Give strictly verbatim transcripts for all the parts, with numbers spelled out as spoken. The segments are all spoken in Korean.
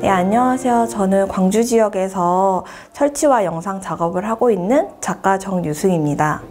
네, 안녕하세요. 저는 광주 지역에서 설치와 영상 작업을 하고 있는 작가 정유승입니다.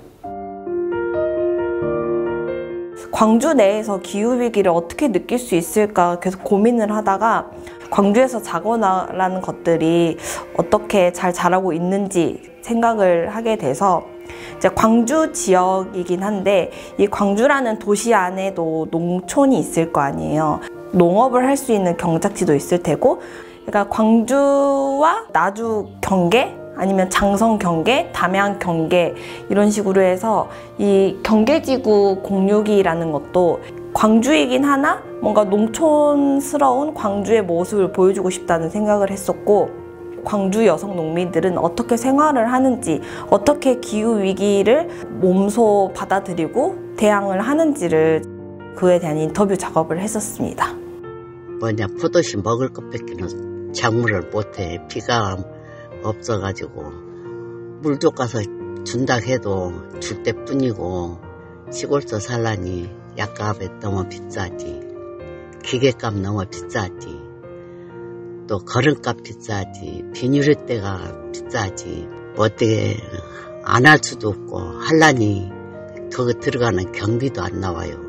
광주 내에서 기후위기를 어떻게 느낄 수 있을까 계속 고민을 하다가 광주에서 자고나라는 것들이 어떻게 잘 자라고 있는지 생각을 하게 돼서 이제 광주 지역이긴 한데 이 광주라는 도시 안에도 농촌이 있을 거 아니에요. 농업을 할 수 있는 경작지도 있을 테고, 그러니까 광주와 나주 경계 아니면 장성 경계, 담양 경계 이런 식으로 해서 이 경계지구 공유기라는 것도 광주이긴 하나 뭔가 농촌스러운 광주의 모습을 보여주고 싶다는 생각을 했었고, 광주 여성 농민들은 어떻게 생활을 하는지, 어떻게 기후위기를 몸소 받아들이고 대항을 하는지를 그에 대한 인터뷰 작업을 했었습니다. 뭐냐, 포도시 먹을 것밖에는 작물을 못해. 비가 없어가지고 물도 가서 준다 해도 줄 때뿐이고, 시골서 살라니 약값에 너무 비싸지, 기계값 너무 비싸지, 또 거름값 비싸지, 비닐의대가 비싸지, 뭐 어떻게 안 할 수도 없고 할라니 그거 들어가는 경비도 안 나와요.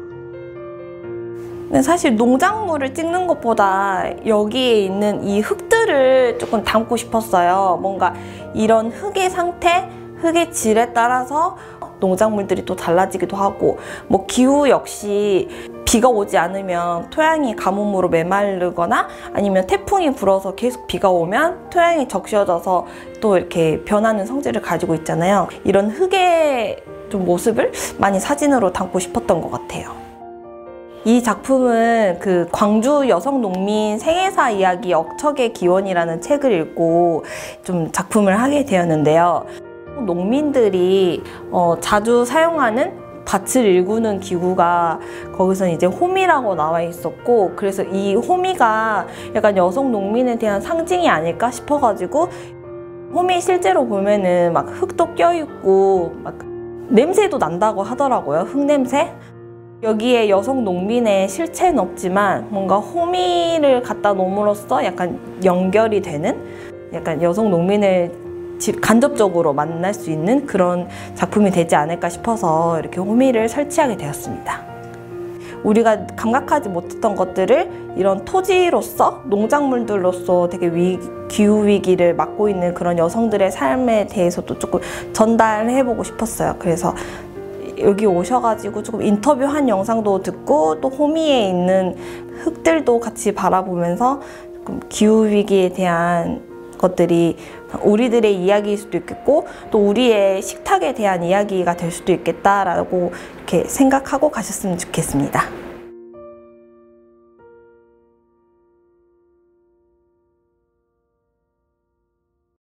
근데 사실 농작물을 찍는 것보다 여기에 있는 이 흙들을 조금 담고 싶었어요. 뭔가 이런 흙의 상태, 흙의 질에 따라서 농작물들이 또 달라지기도 하고, 뭐 기후 역시 비가 오지 않으면 토양이 가뭄으로 메마르거나 아니면 태풍이 불어서 계속 비가 오면 토양이 적셔져서 또 이렇게 변하는 성질을 가지고 있잖아요. 이런 흙의 좀 모습을 많이 사진으로 담고 싶었던 것 같아요. 이 작품은 그 광주 여성 농민 생애사 이야기 억척의 기원이라는 책을 읽고 좀 작품을 하게 되었는데요. 농민들이 어, 자주 사용하는 밭을 일구는 기구가 거기서 이제 호미라고 나와 있었고, 그래서 이 호미가 약간 여성 농민에 대한 상징이 아닐까 싶어가지고, 호미 실제로 보면은 막 흙도 껴있고 막 냄새도 난다고 하더라고요. 흙 냄새? 여기에 여성 농민의 실체는 없지만 뭔가 호미를 갖다 놓음으로써 약간 연결이 되는, 약간 여성 농민을 간접적으로 만날 수 있는 그런 작품이 되지 않을까 싶어서 이렇게 호미를 설치하게 되었습니다. 우리가 감각하지 못했던 것들을 이런 토지로서, 농작물들로서 되게 위, 기후위기를 맞고 있는 그런 여성들의 삶에 대해서도 조금 전달해보고 싶었어요. 그래서 여기 오셔가지고 조금 인터뷰한 영상도 듣고, 또 호미에 있는 흙들도 같이 바라보면서 조금 기후위기에 대한 것들이 우리들의 이야기일 수도 있겠고, 또 우리의 식탁에 대한 이야기가 될 수도 있겠다라고 이렇게 생각하고 가셨으면 좋겠습니다.